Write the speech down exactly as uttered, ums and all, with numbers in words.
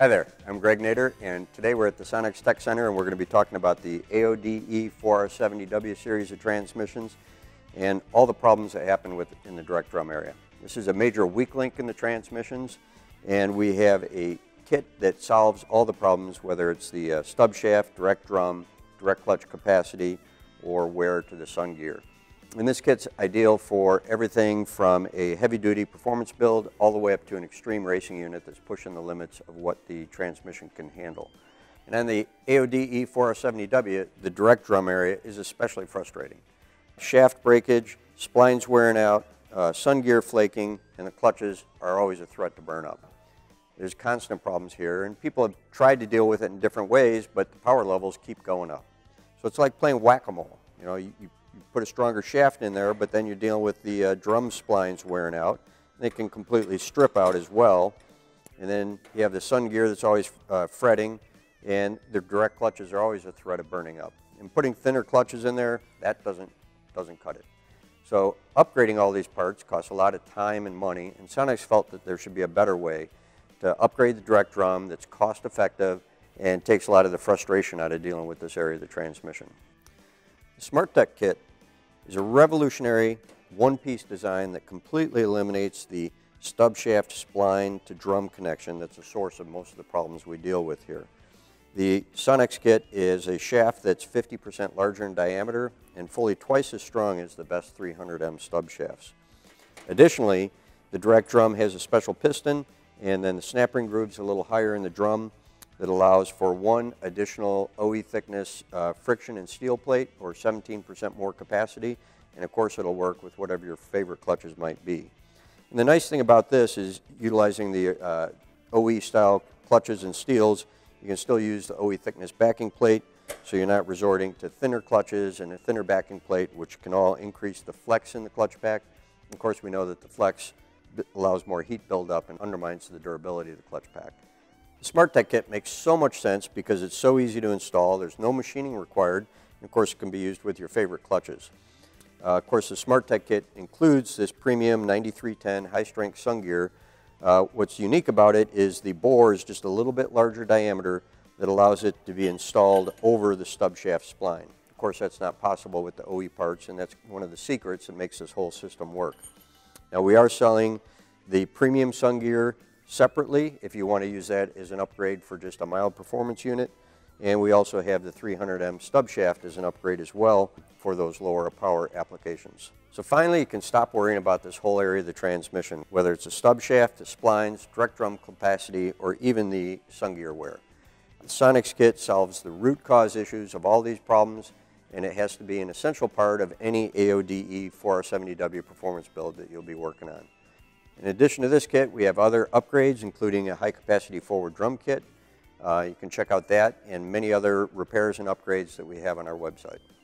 Hi there, I'm Greg Nader, and today we're at the Sonnax Tech Center, and we're going to be talking about the A O D E four R seventy W series of transmissions and all the problems that happen with in the direct drum area. This is a major weak link in the transmissions, and we have a kit that solves all the problems, whether it's the uh, stub shaft, direct drum, direct clutch capacity, or wear to the sun gear. And this kit's ideal for everything from a heavy-duty performance build all the way up to an extreme racing unit that's pushing the limits of what the transmission can handle. And on the A O D E four R seventy W, the direct drum area is especially frustrating. Shaft breakage, splines wearing out, uh, sun gear flaking, and the clutches are always a threat to burn up. There's constant problems here, and people have tried to deal with it in different ways, but the power levels keep going up. So it's like playing whack-a-mole. You know, you, you You put a stronger shaft in there, but then you're dealing with the uh, drum splines wearing out. They can completely strip out as well. And then you have the sun gear that's always uh, fretting, and the direct clutches are always a threat of burning up. And putting thinner clutches in there, that doesn't, doesn't cut it. So upgrading all these parts costs a lot of time and money, and Sonnax felt that there should be a better way to upgrade the direct drum that's cost effective and takes a lot of the frustration out of dealing with this area of the transmission. The SmartTech kit is a revolutionary one-piece design that completely eliminates the stub shaft spline to drum connection that's the source of most of the problems we deal with here. The Sonnax kit is a shaft that's fifty percent larger in diameter and fully twice as strong as the best three hundred M stub shafts. Additionally, the direct drum has a special piston, and then the snap ring groove's a little higher in the drum that allows for one additional O E thickness uh, friction and steel plate, or seventeen percent more capacity, and of course it'll work with whatever your favorite clutches might be. And the nice thing about this is utilizing the uh, O E style clutches and steels, you can still use the O E thickness backing plate, so you're not resorting to thinner clutches and a thinner backing plate, which can all increase the flex in the clutch pack. And of course we know that the flex allows more heat buildup and undermines the durability of the clutch pack. The SmartTech kit makes so much sense because it's so easy to install, there's no machining required, and of course it can be used with your favorite clutches. Uh, of course the SmartTech kit includes this premium ninety-three ten high-strength sun gear. Uh, what's unique about it is the bore is just a little bit larger diameter that allows it to be installed over the stub shaft spline. Of course that's not possible with the O E parts, and that's one of the secrets that makes this whole system work. Now we are selling the premium sun gear separately if you want to use that as an upgrade for just a mild performance unit, and we also have the three hundred M stub shaft as an upgrade as well for those lower power applications. So finally you can stop worrying about this whole area of the transmission, whether it's a stub shaft, the splines, direct drum capacity, or even the sun gear wear. The Sonnax kit solves the root cause issues of all these problems, and it has to be an essential part of any A O D E four R seventy W performance build that you'll be working on. In addition to this kit, we have other upgrades, including a high-capacity forward drum kit. Uh, you can check out that and many other repairs and upgrades that we have on our website.